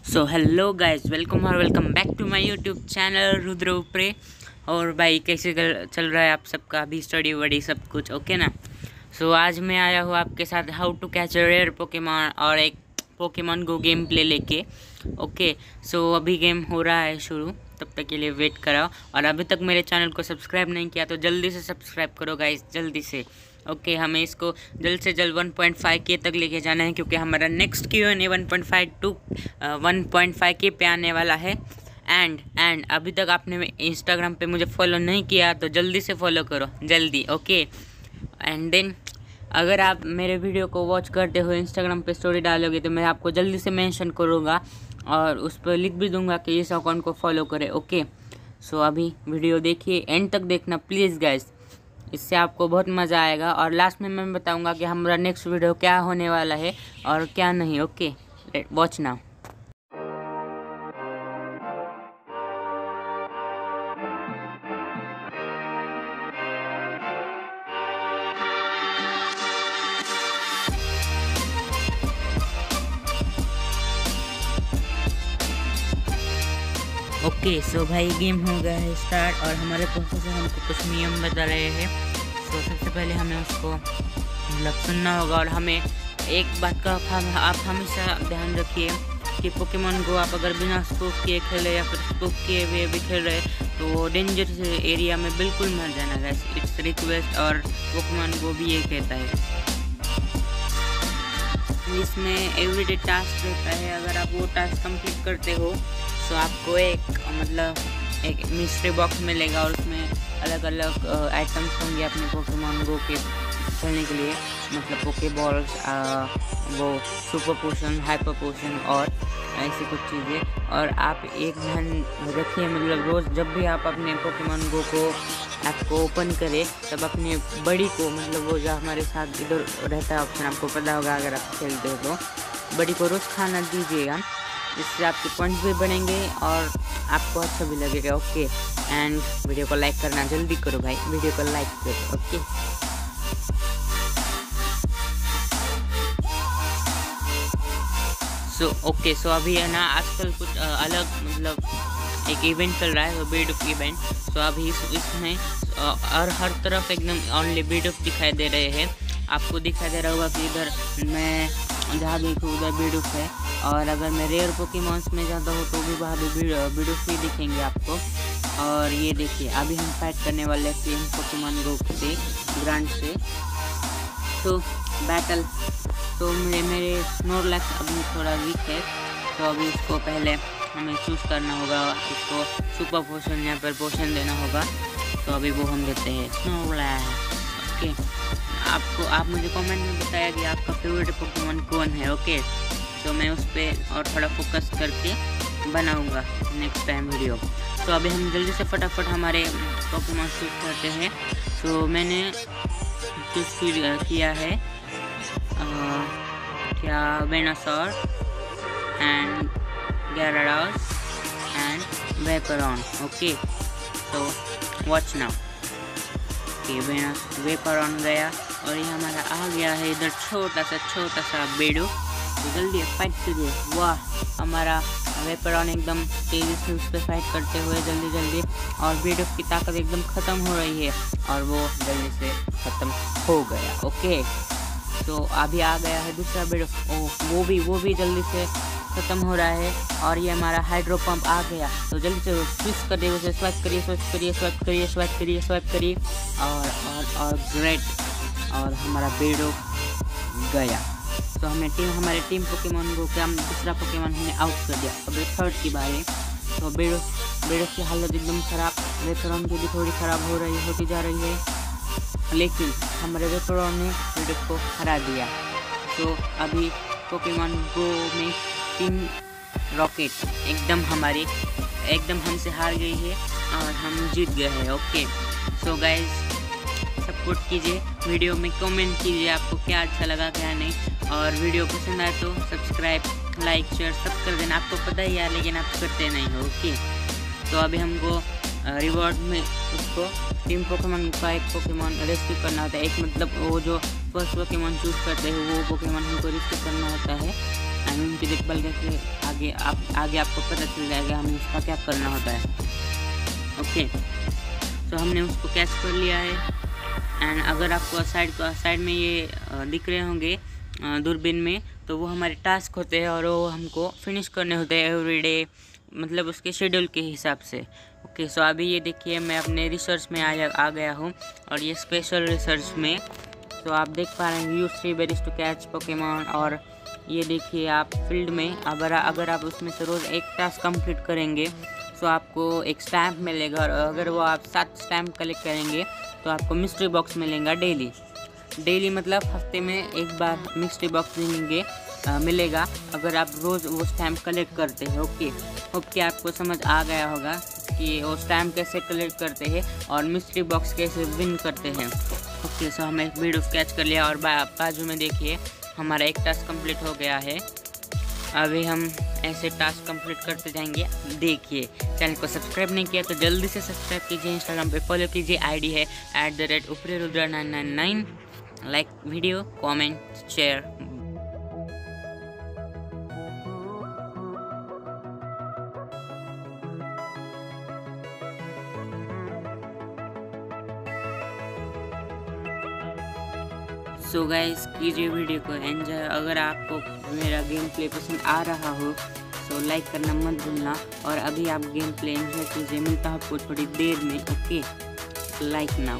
So hello guys, welcome back to my YouTube channel Rudra Upre. और भाई कैसे चल रहा है आप सबका अभी स्टडी वडी सब कुछ ओके ना। सो आज मैं आया हूँ आपके साथ how to catch rare Pokemon और एक पोकेमॉन गो गेम प्ले लेके। ओके सो अभी गेम हो रहा है शुरू, तब तक के लिए वेट कराओ। और अभी तक मेरे चैनल को सब्सक्राइब नहीं किया तो जल्दी से सब्सक्राइब करो गाइस, जल्दी से। ओके हमें इसको जल्द से जल्द 1.5K तक लेके जाना है, क्योंकि हमारा नेक्स्ट Q&A 1.5 टू 1.5K पे आने वाला है। एंड अभी तक आपने इंस्टाग्राम पे मुझे फॉलो नहीं किया तो जल्दी से फॉलो करो, जल्दी। ओके एंड देन अगर आप मेरे वीडियो को वॉच करते हो इंस्टाग्राम पे स्टोरी डालोगे तो मैं आपको जल्दी से मेंशन करूँगा और उस पर लिख भी दूंगा कि इस अकाउंट को फॉलो करें। ओके सो अभी वीडियो देखिए, एंड तक देखना प्लीज़ गाइस, इससे आपको बहुत मज़ा आएगा। और लास्ट में मैं बताऊंगा कि हमारा नेक्स्ट वीडियो क्या होने वाला है और क्या नहीं। Okay watch now. Okay so भाई गेम हो गया है स्टार्ट और हमारे प्रोफेसर हमको कुछ नियम बता रहे हैं। सो सबसे पहले हमें उसको मतलब सुनना होगा। और हमें एक बात का आप हमेशा ध्यान रखिए कि पोकेमॉन गो आप अगर बिना स्पूफ किए खेल रहे या फिर स्पूफ किए हुए भी खेल रहे तो डेंजर एरिया में बिल्कुल मत जाना गाइस, इट्स रिक्वेस्ट। और पोकेमॉन गो भी ये कहता है। इसमें एवरीडे टास्क रहता है, अगर आप वो टास्क कंप्लीट करते हो तो आपको एक मिस्ट्री बॉक्स मिलेगा और उसमें अलग अलग आइटम्स होंगे अपने पोकेमॉन गो के खेलने के लिए, मतलब पोके बॉल्स, वो सुपर पोशन, हाइपर पोशन और ऐसी कुछ चीज़ें। और आप एक ध्यान रखिए, मतलब रोज़ जब भी आप अपने पोकेमॉन गो को ऐप को ओपन करें तब अपने बड़ी को, मतलब वो जो हमारे साथ इधर रहता है ऑप्शन, आपको पता होगा अगर आप खेलते हो तो, बड़ी को रोज़ खाना दीजिएगा, इससे आपके पॉइंट्स भी बढ़ेंगे और आपको अच्छा भी लगेगा। ओके एंड वीडियो को लाइक करना जल्दी करो भाई, वीडियो को लाइक करो। ओके सो अभी है ना आजकल कुछ अलग, मतलब एक इवेंट चल रहा है वो बीड ऑफ इवेंट। सो अभी इसमें और हर तरफ एकदम ओनली बीड ऑफ दिखाई दे रहे हैं। आपको दिखाई दे रहा होगा कि इधर मैं जहाँ देखूँ उधर बीड ऑफ है, और अगर मैं रेयर पोकेमॉन्स में जाता हूँ तो भी वहाँ भी बीड ऑफ ही दिखेंगे आपको। और ये देखिए अभी हम फाइट करने वाले हैं पोकेमॉन गो से ग्रांड से। तो बैटल तो मेरे स्नोरलैक्स अभी थोड़ा वीक है, तो अभी इसको पहले हमें चूज़ करना होगा, इसको सुपर पोशन या फिर पोशन देना होगा। तो अभी वो हम देते हैं स्नोरलैक्स। ओके आप मुझे कमेंट में बताया कि आपका फेवरेट पोकेमॉन कौन है। ओके तो मैं उस पर और थोड़ा फोकस करके बनाऊंगा नेक्स्ट टाइम वीडियो। तो अभी हम जल्दी से फटाफट हमारे पोकेमॉन चूज़ करते हैं। तो मैंने चूज़ किया है क्या Venusaur and gyarados and Vaporeon. Okay तो वॉच नाउ। वेपरॉन गया और ये हमारा आ गया है इधर छोटा सा बेडो। तो जल्दी फाइट कीजिए। वाह हमारा वेपरॉन एकदम तेज़ी से उस पर फाइट करते हुए जल्दी और बेडो की ताकत एकदम ख़त्म हो रही है और वो जल्दी से ख़त्म हो गया। ओके तो अभी आ गया है दूसरा बेडो। वो भी जल्दी से ख़त्म हो रहा है। और ये हमारा हाइड्रो पंप आ गया, तो जल्दी से स्विच करिए, उसे स्वाइप करिए और ग्रेट, और हमारा बेडो गया। तो हमारे टीम पोकेमॉन गो के हम दूसरा पोकेमॉन हमने आउट कर दिया। अब थर्ड की बारी। तो बेडो की हालत एकदम ख़राब, वेपरॉन की भी थोड़ी ख़राब होती जा रही है, लेकिन हमारे वेपरॉन ने बेडो को हरा दिया। तो अभी पोकेमॉन गो में टीम रॉकेट एकदम हमसे हार गई है और हम जीत गए हैं। ओके सो गाइज सपोर्ट कीजिए, वीडियो में कमेंट कीजिए आपको क्या अच्छा लगा क्या नहीं, और वीडियो पसंद आए तो सब्सक्राइब लाइक शेयर सब कर देना। आपको पता ही है लेकिन आप करते नहीं हो। ओके तो अभी हमको रिवॉर्ड में उसको टीम पोकेमॉन का एक पोकेमॉन रेस्क्यू करना होता है। एक मतलब वो जो फर्स्ट पोकेमॉन चूज़ करते हैं वो पोकेमॉन हमको रेस्क्यू करना होता है। एंड उनकी देखभाल करके आगे आपको पता चल जाएगा हमें उसका क्या करना होता है। ओके, तो हमने उसको कैच कर लिया है। एंड अगर आपको साइड में ये दिख रहे होंगे दूरबीन में, तो वो हमारे टास्क होते हैं और वो हमको फिनिश करने होते हैं एवरीडे, मतलब उसके शेड्यूल के हिसाब से। ओके, सो अभी ये देखिए मैं अपने रिसर्च में आ गया हूँ, और ये स्पेशल रिसर्च में। तो आप देख पा रहे हैं use 3 berries to catch Pokemon. और ये देखिए आप फील्ड में अगर आप उसमें से रोज़ एक टास्क कंप्लीट करेंगे तो आपको एक स्टैम्प मिलेगा, और अगर वो आप 7 स्टैम्प कलेक्ट करेंगे तो आपको मिस्ट्री बॉक्स मिलेगा डेली मतलब हफ्ते में एक बार मिस्ट्री बॉक्स मिलेगा अगर आप रोज़ वो स्टैम्प कलेक्ट करते हैं। ओके, होप कि आपको समझ आ गया होगा कि वो स्टैम्प कैसे कलेक्ट करते हैं और मिस्ट्री बॉक्स कैसे विन करते हैं। ओके, सो हमें एक वीडियो कैच कर लिया, और बाजू में देखिए हमारा एक टास्क कंप्लीट हो गया है। अभी हम ऐसे टास्क कंप्लीट करते जाएंगे। देखिए, चैनल को सब्सक्राइब नहीं किया तो जल्दी से सब्सक्राइब कीजिए, इंस्टाग्राम पे फॉलो कीजिए, आईडी है @uprerudra999। Like video, comment, share. So guys, कीजिए वीडियो को एंजॉय। अगर आपको मेरा गेम प्ले पसंद आ रहा हो तो लाइक करना मत भूलना, और अभी आप गेम प्ले एंजॉय कीजिए। मिलता है आपको थोड़ी देर में। Okay, like now.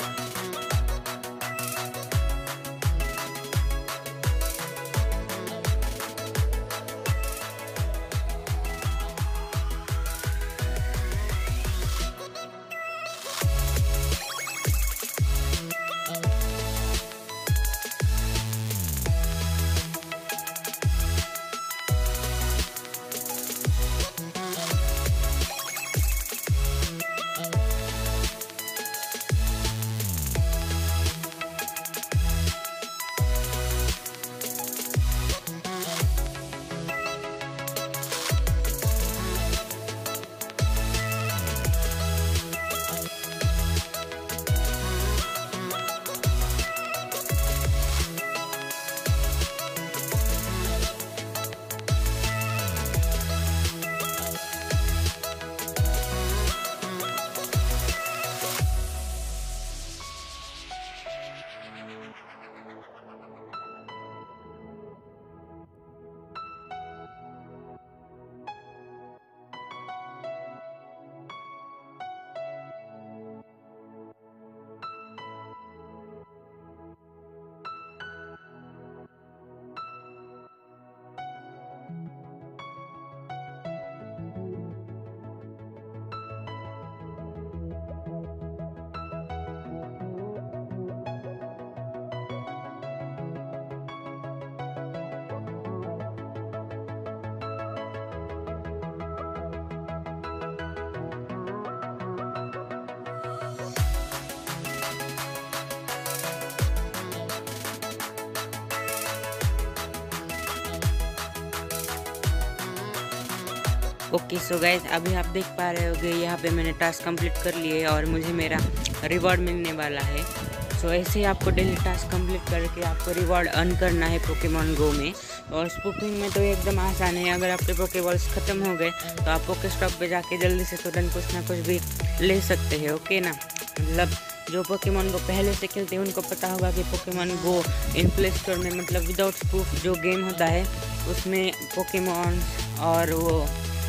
Okay, so guys, अभी आप देख पा रहे होगे यहाँ पे मैंने टास्क कंप्लीट कर लिए और मुझे मेरा रिवॉर्ड मिलने वाला है। सो ऐसे ही आपको डेली टास्क कंप्लीट करके आपको रिवॉर्ड अर्न करना है पोकेमॉन गो में। और स्पूफिंग में तो एकदम आसान है। अगर आपके पोकेबॉल्स ख़त्म हो गए तो आप पोके स्टॉप पे जाके जल्दी से तुरंत कुछ ना कुछ भी ले सकते हैं। ओके ना, मतलब जो पोकेमॉन को पहले से खेलते हैं उनको पता होगा कि Pokemon go in play store में, मतलब विदाउट स्पूफ जो गेम होता है उसमें पोकेमॉन और वो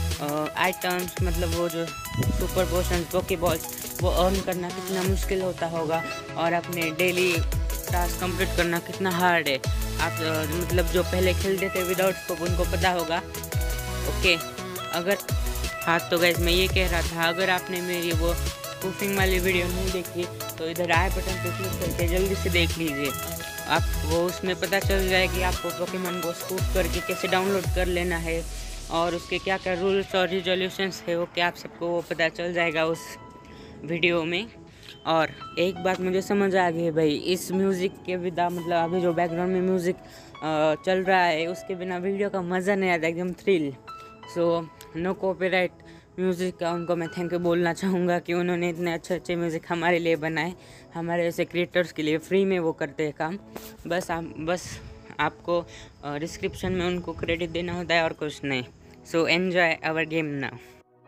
आइटम्स, मतलब वो जो सुपर पोशन पोकेबॉल्स वो अर्न करना कितना मुश्किल होता होगा और अपने डेली टास्क कंप्लीट करना कितना हार्ड है। आप मतलब जो पहले खेलते थे विदाउट स्कोप उनको पता होगा। ओके, अगर हाँ तो गाइस मैं ये कह रहा था, अगर आपने मेरी वो स्पूफिंग वाली वीडियो नहीं देखी तो इधर आई बटन पे क्लिक करके जल्दी से देख लीजिए। आपको उसमें पता चल जाए कि आपको पोकेमॉन को स्पूफ करके कैसे डाउनलोड कर लेना है और उसके क्या क्या रूल्स और रिजोल्यूशंस है वो क्या आप सबको वो पता चल जाएगा उस वीडियो में। और एक बात मुझे समझ आ गई भाई, इस म्यूज़िक के बिना, मतलब अभी जो बैकग्राउंड में म्यूज़िक चल रहा है उसके बिना वीडियो का मज़ा नहीं आता, एकदम thrill. So no copyright music का उनको मैं थैंक यू बोलना चाहूँगा कि उन्होंने इतने अच्छे म्यूज़िक हमारे लिए बनाए, हमारे ऐसे क्रिएटर्स के लिए फ्री में वो करते हैं काम। बस आपको डिस्क्रिप्शन में उनको क्रेडिट देना होता है और कुछ नहीं। So enjoy our game now.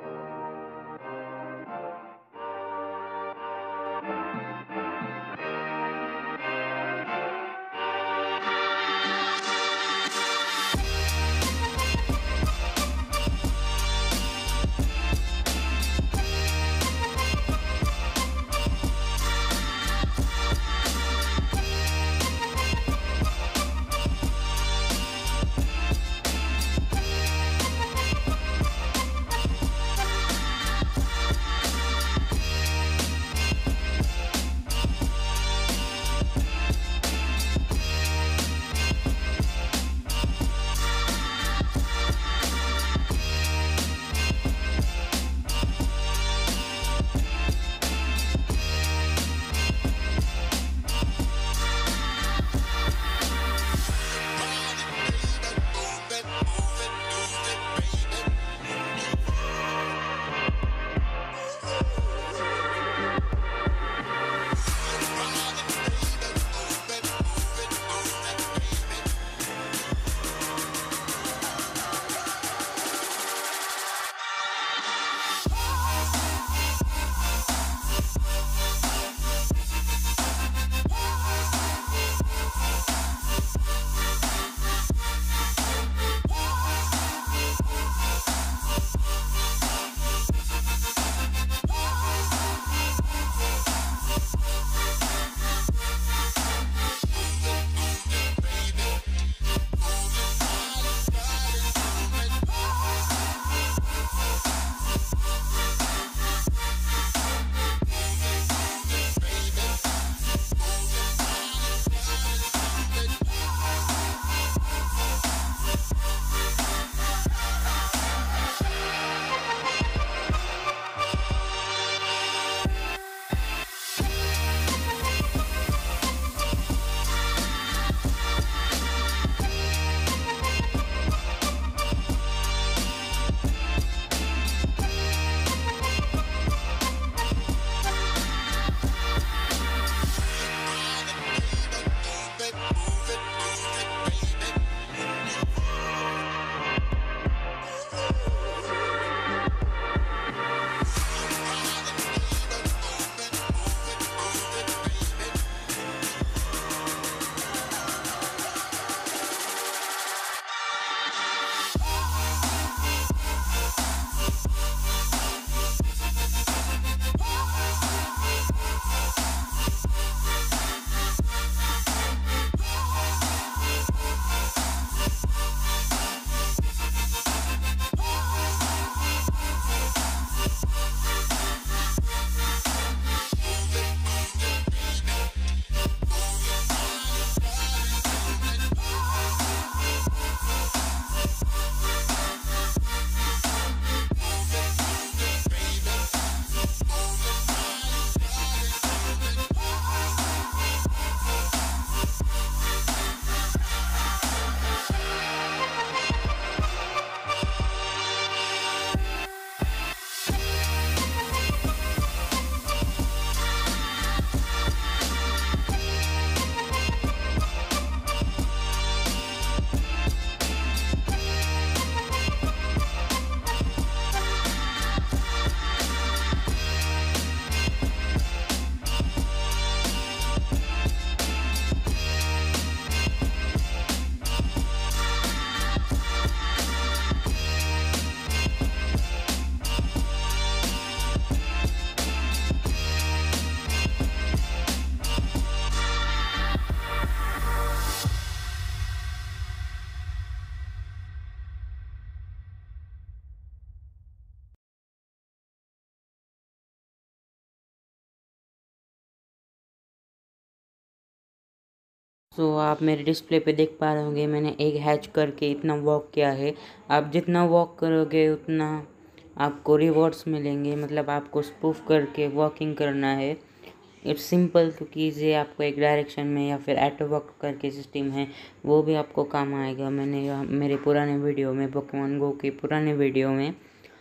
So आप मेरे डिस्प्ले पे देख पा रहे होंगे मैंने एक हैच करके इतना वॉक किया है। आप जितना वॉक करोगे उतना आपको रिवॉर्ड्स मिलेंगे, मतलब आपको स्पूफ करके वॉकिंग करना है। इट्स सिंपल टू कीजिए, आपको एक डायरेक्शन में या फिर ऑटो वॉक करके सिस्टम है वो भी आपको काम आएगा। मैंने मेरे पुराने वीडियो में पोकेमॉन गो के पुराने वीडियो में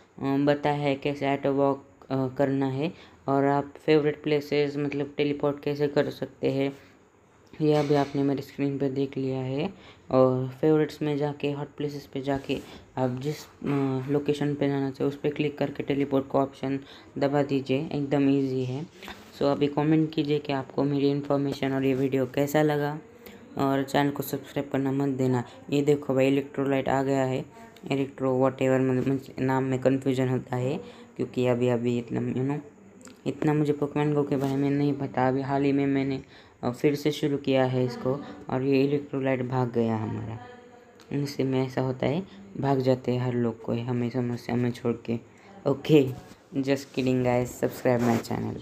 बताया है कैसे ऑटो वॉक करना है और आप फेवरेट प्लेसेस मतलब टेलीपोर्ट कैसे कर सकते हैं ये अभी आपने मेरी स्क्रीन पे देख लिया है। और फेवरेट्स में जाके हॉट प्लेसेस पे जाके आप जिस लोकेशन पे जाना चाहिए उस पर क्लिक करके टेलीपोर्ट का ऑप्शन दबा दीजिए, एकदम इजी है। सो अभी कमेंट कीजिए कि आपको मेरी इन्फॉर्मेशन और ये वीडियो कैसा लगा, और चैनल को सब्सक्राइब करना मत देना। ये देखो भाई, इलेक्ट्रोलाइट आ गया है, इलेक्ट्रो वॉट एवर, मतलब नाम में कन्फ्यूजन होता है क्योंकि अभी इतना इतना मुझे पोकेमॉन गो के बारे में नहीं पता। अभी हाल ही में मैंने फिर से शुरू किया है इसको, और ये इलेक्ट्रोलाइट भाग गया हमारा। इनसे में ऐसा होता है, भाग जाते हैं हर लोग को हमें समस्या में छोड़ के। Okay, just kidding guys, subscribe my channel.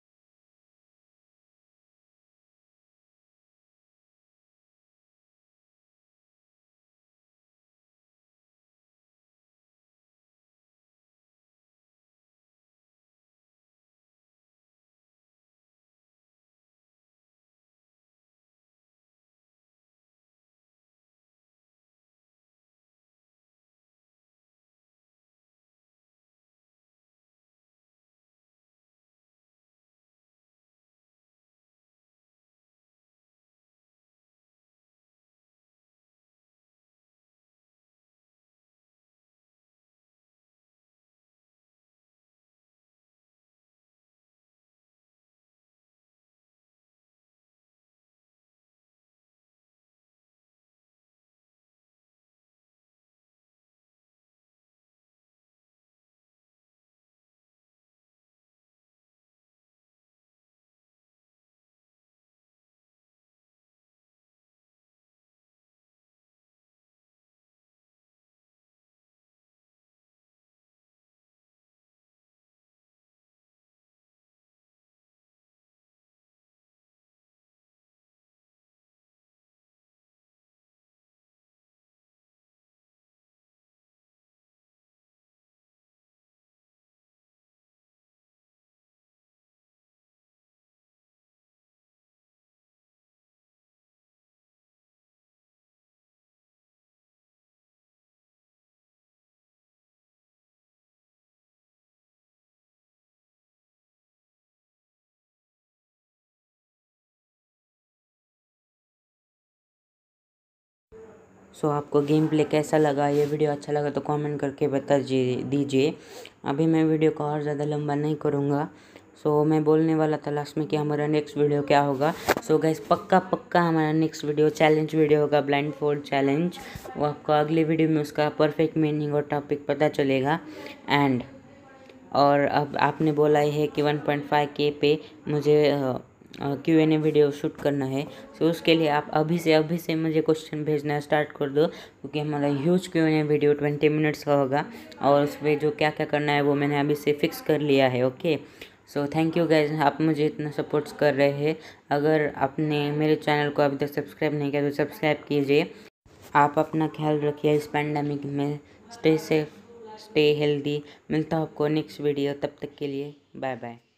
So आपको गेम प्ले कैसा लगा, ये वीडियो अच्छा लगा तो कमेंट करके बता दीजिए। अभी मैं वीडियो को और ज़्यादा लंबा नहीं करूँगा। सो मैं बोलने वाला था लास्ट में कि हमारा नेक्स्ट वीडियो क्या होगा। सो गाइस, पक्का हमारा नेक्स्ट वीडियो चैलेंज वीडियो होगा, ब्लाइंड फोल्ड चैलेंज। वो आपको अगले वीडियो में उसका परफेक्ट मीनिंग और टॉपिक पता चलेगा। एंड और अब आपने बोला है कि 1.5K पे मुझे Q&A वीडियो शूट करना है। सो उसके लिए आप अभी से मुझे क्वेश्चन भेजना स्टार्ट कर दो, क्योंकि हमारा ह्यूज Q&A वीडियो 20 मिनट्स का होगा, और उस पर जो क्या क्या करना है वो मैंने अभी से फिक्स कर लिया है। Okay, so thank you guys, आप मुझे इतना सपोर्ट्स कर रहे हैं। अगर आपने मेरे चैनल को अभी तक सब्सक्राइब नहीं किया तो सब्सक्राइब कीजिए। आप अपना ख्याल रखिए इस पैंडमिक में। Stay safe, stay healthy. मिलता हूँ आपको नेक्स्ट वीडियो, तब तक के लिए बाय बाय।